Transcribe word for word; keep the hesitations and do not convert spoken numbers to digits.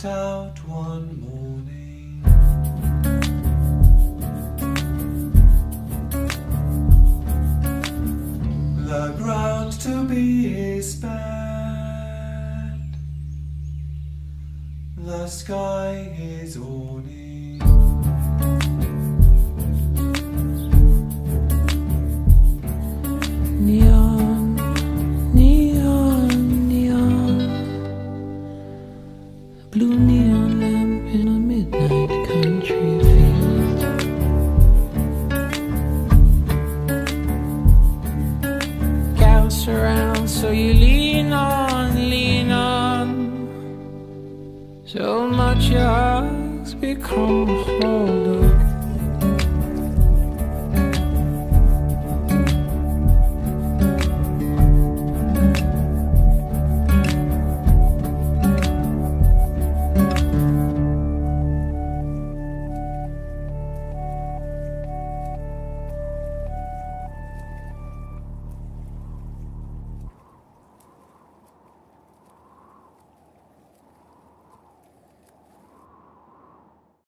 went out one morning. The ground to be is spared, the sky is awning. Neon, neon, neon, a blue neon lamp in a midnight country field. Gas around, so you lean on, lean on. So much your hugs become a hold